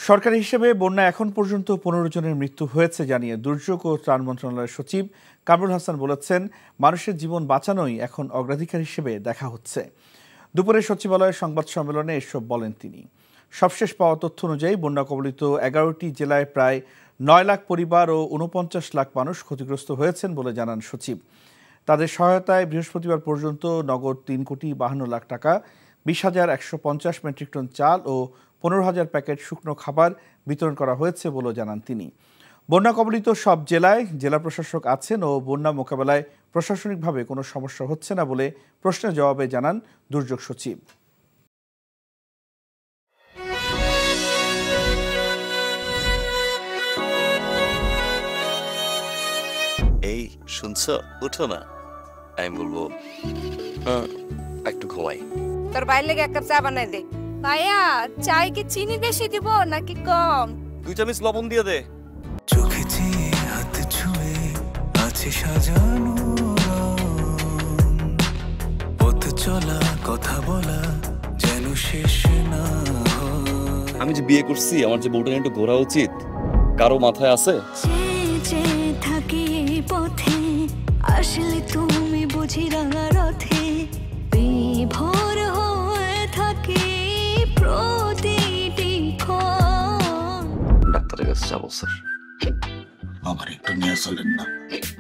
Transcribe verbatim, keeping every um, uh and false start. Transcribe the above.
সরকারি হিসেবে বন্যা এখন পর্যন্ত পনেরো জনের মৃত্যু হয়েছে জানিয়ে দুর্যোগ ও ত্রাণ মন্ত্রণালয়ের সচিব কামরুল হাসান বলেছেন, মানুষের জীবন বাঁচানোই এখন অগ্রাধিকার হিসেবে দেখা হচ্ছে। দুপুরে সচিবালয়ের সংবাদ সম্মেলনে এসব বলেন তিনি। সবশেষ পাওয়া তথ্য অনুযায়ী বন্যা কবলিত এগারোটি জেলায় প্রায় নয় লাখ পরিবার ও উনপঞ্চাশ লাখ মানুষ ক্ষতিগ্রস্ত হয়েছেন বলে জানান সচিব। তাদের সহায়তায় বৃহস্পতিবার পর্যন্ত নগদ তিন কোটি বাহান্ন লাখ টাকা, বিশ হাজার একশো পঞ্চাশ মেট্রিক টন চাল ও পনেরো হাজার প্যাকেট শুকনো খাবার বিতরণ করা হয়েছে বলে জানান তিনি। বন্যা কবলিত সব জেলায় জেলা প্রশাসক আছেন ও বন্যা মোকাবেলায় প্রশাসনিকভাবে কোনো সমস্যা হচ্ছে না বলে প্রশ্নের জবাবে জানান দুর্যোগ সচিব। এই শুনছো, উঠো না। আমি বলবো হ্যাঁ একটু ঘুমাই। তোর বাইরে লেগে এক কাপ চা বানাই দে। ভাইয়া, চাই কি চিনি বেশি দিব নাকি কম? দুই চামচ লবণ দিয়ে দে। চোখে চেয়ে হাত ছুঁয়ে আছে সাজানো, পথ চলা কথা বলা যেন শেষ না। আমি যে বিয়ে করছি, আমার যে বউটা একটু ঘোরা উচিত, কারো মাথায় আছে? থাকি পথে আসলে তুমি বুঝি রাঙা রথে বিভোর হয়ে থাকি প্রতিটি ক্ষণ। ডাক্তারের কাছে যাবো স্যার, আমার একটু নিয়ে চলেন না।